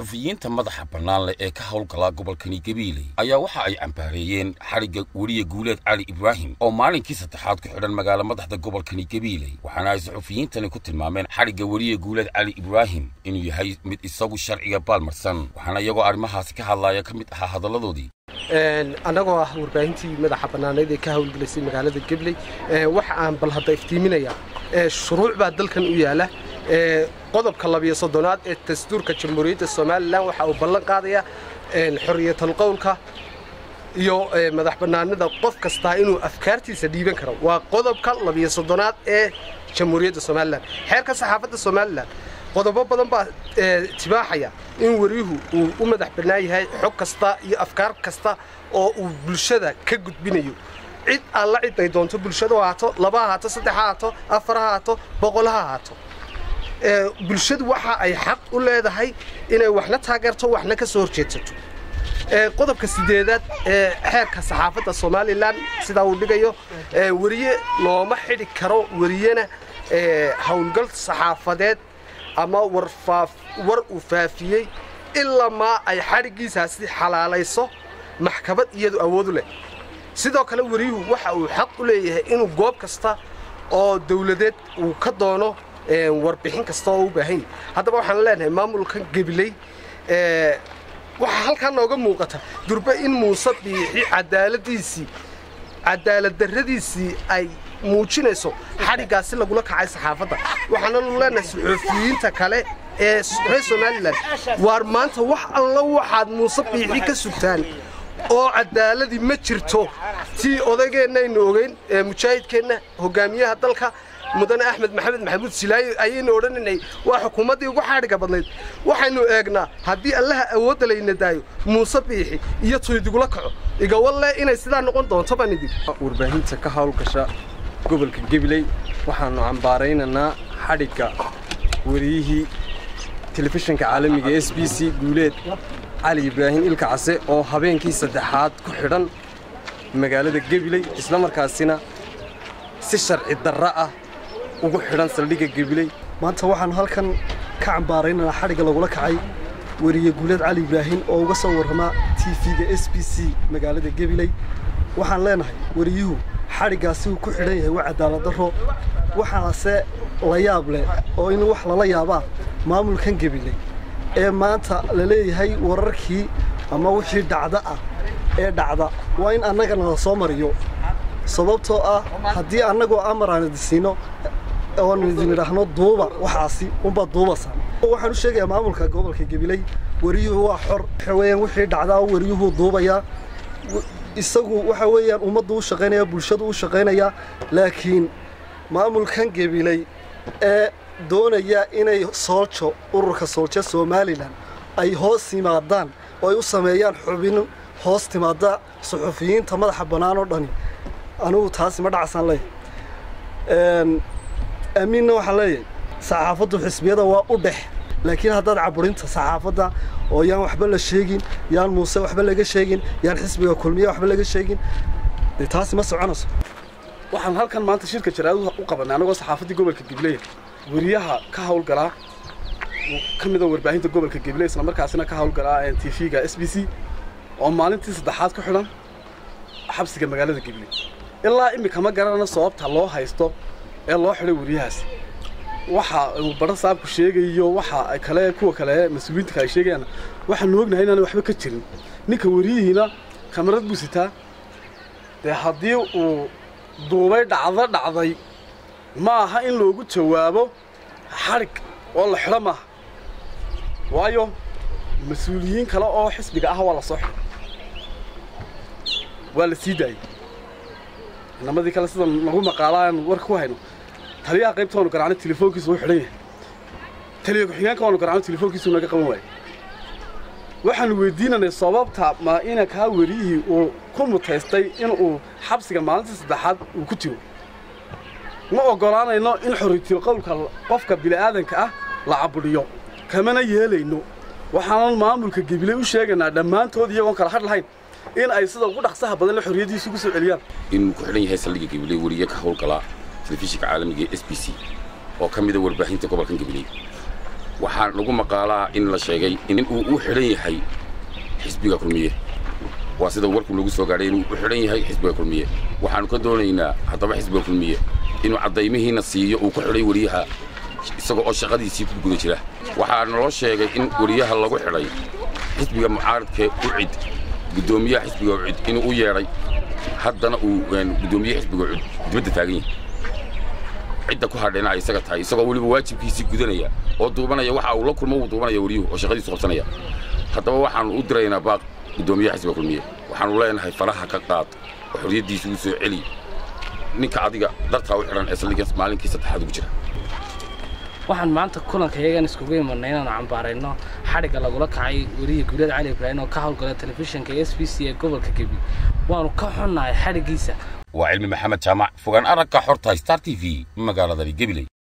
suxufiyiinta madaxa bannaan leh ee ka howlgala gobolkani Gabiley ayaa waxa ay cambaareeyeen xariga wariye Guuleed Cali Ibraahim oo maalinkii saddexaad ku xidhan magaalada madaxda gobolkani Gabiley waxaana ay suxufiyiintani ku tilmaameen xariga wariye Guuleed Cali Ibraahim inuu yahay mid isagu sharciga baalmarsan waxaana iyagoo arrimahaas ka hadlaya ka mid ahaa hadaladoodii anagoo ah warbaahintii madaxa bannaaneed ee ka howlgalaysay magaalada Gabiley waxa aan bal hadda iftiiminaya shuruuc baa dalkan u yaala qodobka 12aad ee dastuurka Jamhuuriyadda Soomaaliland waxa uu ballan qaadaya xorriyatul qowlka iyo madax bannaanida qof kasta inuu afkaartiisa dhiiban karo waa qodobka 12aad ee Jamhuuriyadda Soomaaliland xeerka saxaafadda Soomaaliland qodobo badan baa tibaaxaya in wariyuhu uu u madax bannaan yahay xog kasta iyo afkaar kasta oo uu bulshada ka gudbinayo cid alla cid ay doonto bulshada waato laba haato saddex haato afar haato boqol haato bulshadu waxa ay xaq u leedahay inay waxna taageerto waxna ka soo horjeedsato qodobka 8aad ee xeerka saxaafadda Soomaaliland sida uu dhigayo wariye looma xidhi karo wariyana howlgal saxaafadeed ama war uu faafiyay illa ma ay xarigiisaasi xalaalayso maxkamad iyadu awood u leh sidoo kale wariyuhu waxa uu xaq u leeyahay inuu goob kasta oo dawladeed uu ka doono warbixin kasta oo u baahan haddaba waxaan leenahay maamulka Gabiley waxa halkan nooga muuqata durba in Muuse Biixi cadaalad darradiisii ay muujinayso xarigaasi lagula kacay saxaafadda waxaana leenahay suxufiyiinta kale ee Soomaaliland waar maanta wax alla waxaad Muuse Biixi ka sugtaan oo cadaaladi ma jirto tii odageenna aynu ogeyn mujaahidkeena hogaamiyaha dalka mudane Axmed Maxamuud Silaayi ayaynu odhanay waa xukuumadii ugu xariga badnayd waxaynu eegnaa haddii allaha awoodda leeyna daayo Muuse Biixi iyo tuydigula kaco iga walle inay sidaa noqon doonto baan idin warbaahinta ka howlgasha gobolka Gabiley waxaanu cambaareynaa xariga wariyihii telefishinka caalamiga SBC Guuleed Cali Ibraahim ilka case oo habeenkii saddexaad ku xidhan magaalada Gabiley isla markaasina si sharci darro ah ugu xidhan saldhigga Gabiley maanta waxaan halkan ka cambaareynaa xariga lagula kacay wariye Guuleed Cali Ibraahim oo uga soo warrama TV-ga SBC magaalada Gabiley waxaan leenahay wariyuhu xarigaasi uu ku xidhan yahay waa cadaalad darro waxaase la yaab leh oo in wax lala yaabaa maamulkan Gabiley ee maanta la leeyahay wararkii ama wixii dhacda ah ee dhacda waa in annaga la soo mariyo sababtoo ah haddii annagoo amaraan idisiino oo nidiniraahno duuba waxaasi unba duubasan waxaan u sheegayaa maamulka gobolka Gabiley wariyuhu waa xor xaween wixii dhacda wariyuhu duubaya isagu waxa weeyaan ummaddu u shaqeynaya bulshadu u shaqeynaya laakiin maamulkan Gabiley ee doonaya inay sooljo ururka sooljo Soomaaliland ay hoos yimaadaan oo ay u sameeyaan xubin hoos timaada suxufiyiinta madaxa bannaan oo dhan anigu taasi ma dhacsan leh amiinna waxa leeyahay saxaafaddu xisbiyada waa u dhex laakiin haddaad caburinta saxaafadda oo yaan waxba la sheegin yaan Muuse waxba laga sheegin yaan xisbiga kulmiye waxba laga sheegin taasi ma soconayso waxaan halkan maanta shirka jaraa'id u qabanay anagoo saxaafadii gobolka Gabiley wariyaha ka howlgala kamida warbaahinta gobolka Gabiley isla markaasina ka howlgala TV-ga SBC oo maalintii saddexaad ku xidhan xabsiga magaalada Gabiley ilaa imika ma garanayno sababta loo haysto ee loo xidhay wariyahaas waxa uu baro saabku sheegayo waxa kale kuwa kale mas'uuliyiinta kale sheegayaan waxa noo ognahay inaan waxba ka jirin ninka wariyihiina kamarad buu sitaa haddii uu duubay dhacday ma aha in loogu jawaabo xarig oo la xidho maaha waayo mas'uuliyiin kale oo xisbiga ah waa la soo xidhay waa la sii daayay namadii kale sida lagu maqaalaan warka ku hayno taliyaha qaybta oo garaacay telefoonkiisa uu xidhan yahay taliyaha ku-xigeenka oo garaacay telefoonkiisa naga qaban waayay waxaan weydiinanay sababta ma ina ka wariyihii uu ku mutaystay in uu xabsiga maalintii saddexaad uu ku jiro ma ogolaanayno in xorriyatul qowlka qofka bini'aadanka ah la caburiyo kamana yeelayno waxaan maamulka Gabiley u sheeganaa dhammaantood iyagoo kala had lahayn in ay sida ugu dhaqsaha badan la xorriyadiisu ku soo celiyaan in ku xidhan yahay saldhigga Gabiley wariye ka howlgala telefishinka caalamiga SBC oo kamida warbaahinta gobolka Gabiley waxaan lagu maqaalaa in la sheegay in uu u xiran yahay xisbiga kulmiye waa sida warku lagu soo gaaray inuu u xiran yahay xisbiga kulmiye waxaan ka doonaynaa haddaba xisbiga kulmiye inuu cadaymihiina siiyo uu ku xiray wariyaha isagoo oo shaqadiisii ku guda jira waxaa naloo sheegay in wariyaha lagu xiray xisbiga mucaaradka ucid gudoomiyaha xisbiga ucid inuu u yeeray haddana uu gudoomiyaha xisbiga ucid dibadda taagan yahay cidda ku hadhayna isaga tahay isagoo weliba waajibkiisii gudanaya oo duubanaya waxa uu la kulmo uu duubanaya wariyuhu oo shaqadiisu qabsanaya haddaba waxaan u diraynaa baaq gudoomiyaha xisbiga kulmiye waxaanu leenahay faraha ka qaad oo xorriyaddiisa u soo celi ninka adiga dartaa u xiran ee saldhigga maalinkii saddexaad ugu jira waxaan maanta kulanka iyagan iskugu imanay inaan cambaarayno xadhigga lagula kacay wariye Guuleed Cali Ibraahin oo ka howlgala telefishinka SBC ee gobolka Gabi waanu ka xunnahay xadhiggiisa waa Cilmi Maxamed Jaamac fogaan aragga xorta Star TV magaalada Gabiley